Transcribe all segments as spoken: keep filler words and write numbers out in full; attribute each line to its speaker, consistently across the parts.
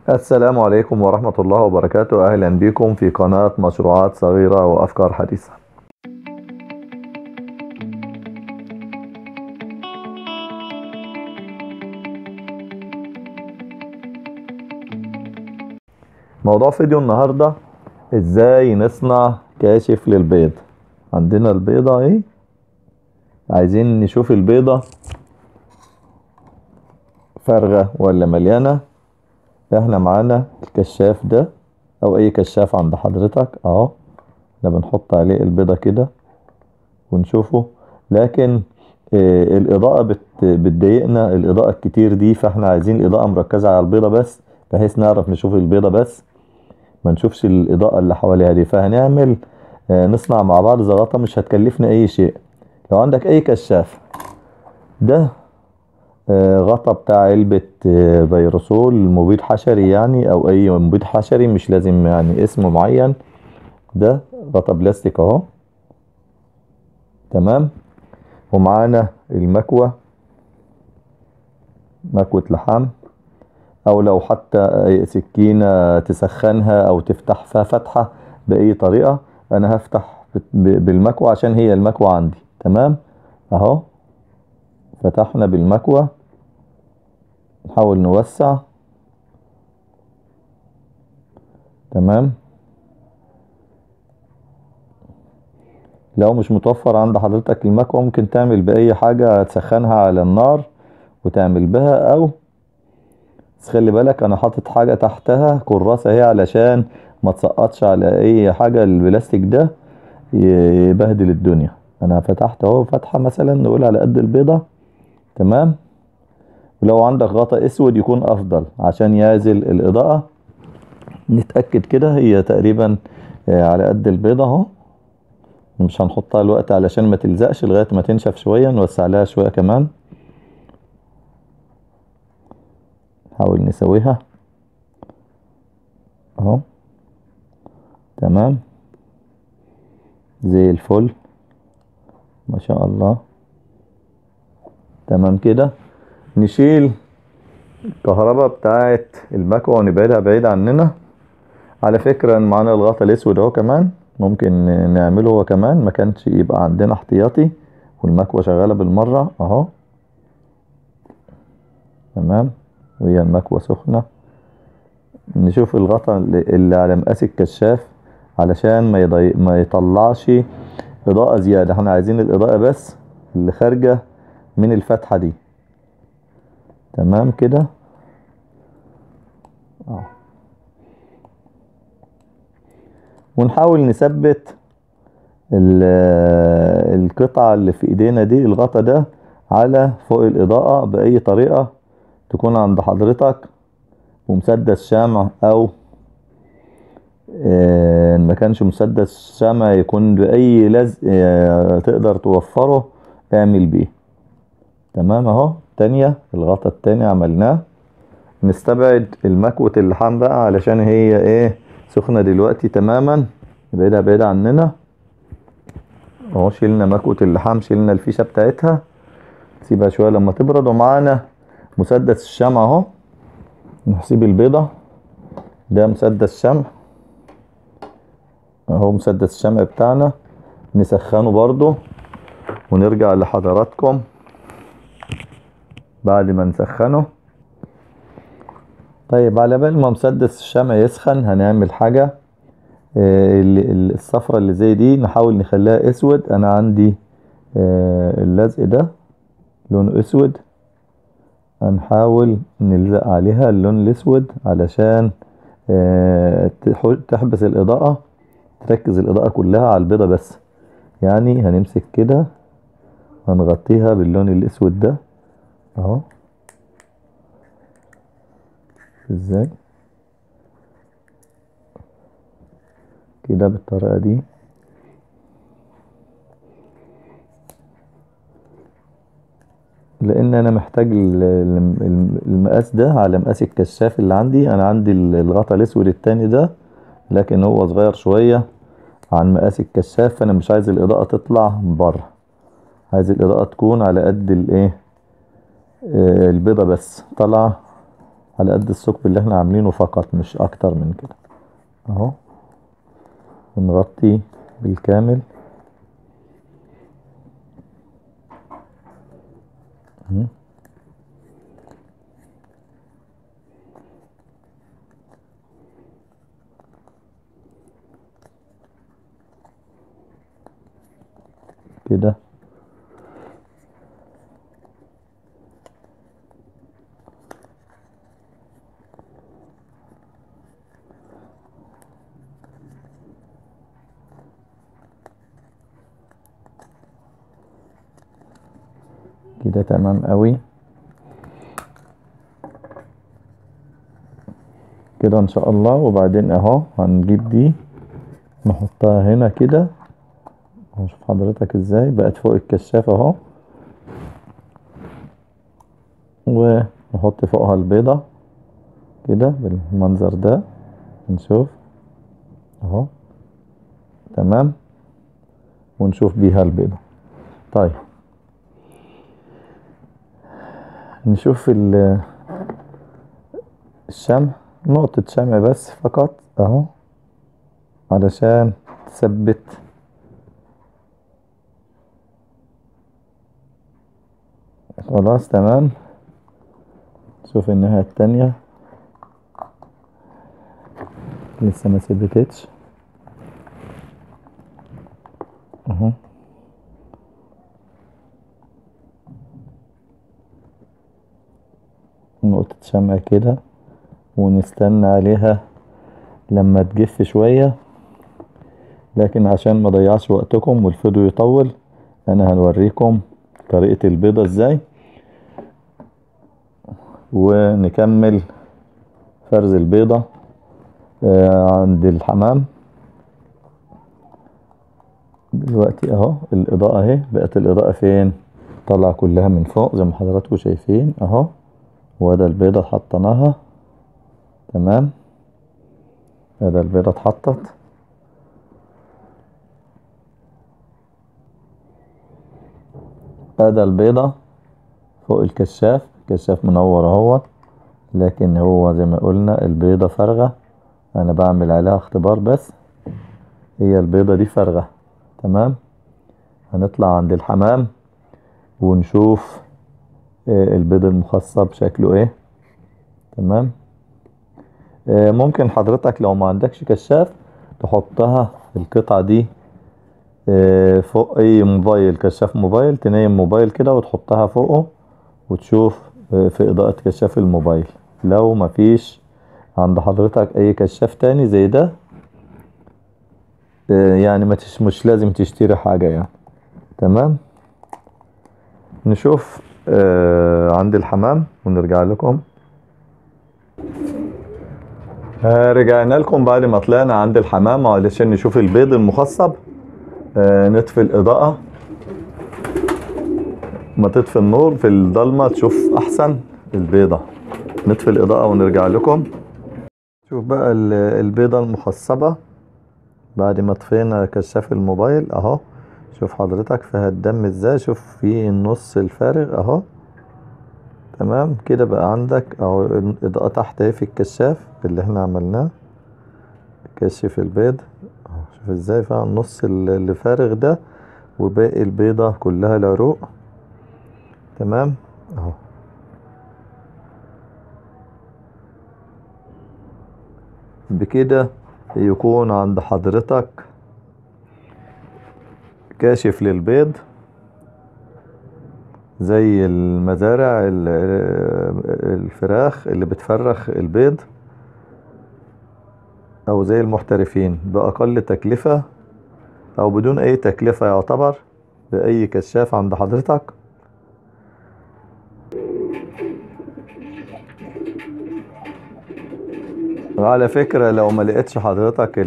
Speaker 1: السلام عليكم ورحمة الله وبركاته. أهلا بكم في قناة مشروعات صغيرة وأفكار حديثة. موضوع فيديو النهاردة ازاي نصنع كاشف للبيض. عندنا البيضة اهي، عايزين نشوف البيضة فارغة ولا مليانة. احنا معانا الكشاف ده او اي كشاف عند حضرتك اهو، احنا بنحط عليه البيضة كده ونشوفه. لكن آه الاضاءة بت بتضايقنا، الاضاءة الكتير دي، فاحنا عايزين الاضاءة مركزة على البيضة بس، بحيث نعرف نشوف البيضة بس ما نشوفش الاضاءة اللي حواليها دي. فهنعمل آه نصنع مع بعض زغطة مش هتكلفنا اي شيء. لو عندك اي كشاف، ده آه غطا بتاع علبة آه فيروسول مبيد حشري يعني، او اي مبيد حشري، مش لازم يعني اسم معين. ده غطا بلاستيك اهو، تمام. ومعانا المكوة، مكوة لحام، او لو حتى سكينة تسخنها او تفتح فيها فتحة باي طريقة. انا هفتح بالمكوة عشان هي المكوة عندي، تمام اهو. فتحنا بالمكوة، نحاول نوسع، تمام. لو مش متوفر عند حضرتك المكوة، ممكن تعمل بأي حاجة تسخنها على النار وتعمل بها. او بس خلي بالك انا حاطط حاجة تحتها كراسة اهي علشان ما تسقطش على اي حاجة. البلاستيك ده يبهدل الدنيا. انا فتحت اهو فتحة مثلا نقول على قد البيضة، تمام. ولو عندك غطاء اسود يكون افضل عشان يعزل الاضاءة. نتأكد كده هي تقريبا على قد البيضة اهو. مش هنحطها الوقت علشان ما تلزقش، لغاية ما تنشف شوية نوسع لها شوية كمان. نحاول نسويها اهو، تمام زي الفل ما شاء الله، تمام كده. نشيل الكهرباء بتاعت المكوة ونبعدها بعيد عننا. على فكرة معانا الغطا الاسود اهو كمان، ممكن نعمله هو كمان، ما كانش يبقى عندنا احتياطي والمكوة شغالة بالمرة اهو، تمام. وهي المكوة سخنة. نشوف الغطا اللي على مقاس الكشاف علشان ما يضي... ما يطلعش اضاءة زيادة. احنا عايزين الاضاءة بس اللي خارجة من الفتحة دي، تمام كده اه. ونحاول نثبت القطعة اللي في ايدينا دي، الغطا ده، على فوق الاضاءة بأي طريقة تكون عند حضرتك. ومسدس شمع، او اه ما كانش مسدس شمع يكون بأي لزق اه تقدر توفره اعمل بيه، تمام اهو. تانية الغطا التاني عملناه. نستبعد المكوة اللحام بقى علشان هي ايه سخنة دلوقتي تماما، نبعدها بعيد عننا اهو. شيلنا مكوة اللحام، شيلنا الفيشة بتاعتها، سيبها شوية لما تبرد. ومعانا مسدس الشمع اهو، نسيب البيضة. ده مسدس شمع اهو، مسدس الشمع بتاعنا. نسخنه برضو ونرجع لحضراتكم بعد ما نسخنه. طيب على بال ما مسدس الشمع يسخن هنعمل حاجة. الصفرة اللي زي دي نحاول نخليها اسود. انا عندي اللزق ده لونه اسود، هنحاول نلزق عليها اللون الاسود علشان تحبس الاضاءة، تركز الاضاءة كلها على البيضة بس. يعني هنمسك كده هنغطيها باللون الاسود ده اهو. ازاي كده بالطريقة دي، لان انا محتاج المقاس ده على مقاس الكشاف اللي عندي. انا عندي الغطا الاسود التاني ده لكن هو صغير شوية عن مقاس الكشاف، فانا مش عايز الاضاءة تطلع من بره، عايز الاضاءة تكون على قد الايه البيضة بس طالعة على قد الثقب اللي احنا عاملينه فقط، مش اكتر من كده اهو. ونغطي بالكامل كده. كده تمام قوي كده ان شاء الله. وبعدين اهو هنجيب دي نحطها هنا كده. هشوف حضرتك ازاي بقت فوق الكشاف اهو، ونحط فوقها البيضة كده بالمنظر ده. نشوف اهو تمام، ونشوف بيها البيضة. طيب نشوف الشمع، نقطة شمع بس فقط اهو علشان تثبت خلاص تمام. شوف الناحية التانية لسه ما ثبتتش اهو. نقطة شمع كده ونستنى عليها لما تجف شوية. لكن عشان ما ضيعش وقتكم والفيديو يطول، انا هنوريكم طريقة البيضة ازاي، ونكمل فرز البيضة عند الحمام. دلوقتي اهو الاضاءة اهي، بقت الاضاءة فين؟ طالعة كلها من فوق زي ما حضراتكم شايفين اهو. وده البيضة حطيناها تمام. ده البيضة اتحطت. ده البيضة فوق الكشاف، الكشاف منور اهو، لكن هو زي ما قلنا البيضة فارغة. انا بعمل عليها اختبار بس، هي البيضة دي فارغة تمام. هنطلع عند الحمام ونشوف البيض المخصب شكله ايه تمام. ممكن حضرتك لو ما عندكش كشاف تحطها القطعة دي فوق اي موبايل، كشاف موبايل، تنيم موبايل كده وتحطها فوقه وتشوف في اضاءة كشاف الموبايل. لو ما فيش عند حضرتك اي كشاف تاني زي ده، يعني ما تش مش لازم تشتري حاجة يعني تمام. نشوف عند الحمام ونرجع لكم. رجعنا لكم بعد ما طلعنا عند الحمام علشان نشوف البيض المخصب. نطفي الإضاءة، ما تطفي النور في الضلمة تشوف أحسن البيضة. نطفي الإضاءة ونرجع لكم. شوف بقى البيضة المخصبة بعد ما طفينا كشاف الموبايل اهو. شوف حضرتك فيها الدم ازاي، شوف في النص الفارغ اهو تمام. كده بقى عندك اهو اضاءة تحت اهي في الكشاف اللي احنا عملناه، كشف البيض اهو. شوف ازاي فيها النص اللي فارغ ده، وباقي البيضة كلها العروق تمام اهو. بكده يكون عند حضرتك كاشف للبيض زي المزارع الفراخ اللي بتفرخ البيض، او زي المحترفين باقل تكلفة او بدون اي تكلفة يعتبر، باي كشاف عند حضرتك. وعلى فكرة لو ما لقيتش حضرتك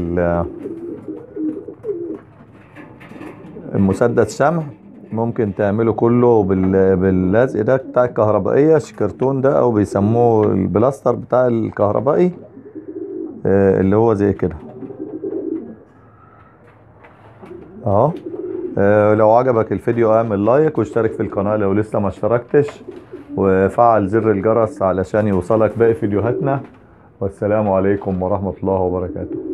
Speaker 1: المسدس شمع، ممكن تعمله كله باللزق ده بتاع الكهربائية، الشكرتون ده، او بيسموه البلاستر بتاع الكهربائي اللي هو زي كده اهو. لو عجبك الفيديو اعمل لايك واشترك في القناة لو لسه ما اشتركتش، وفعل زر الجرس علشان يوصلك باقي فيديوهاتنا. والسلام عليكم ورحمة الله وبركاته.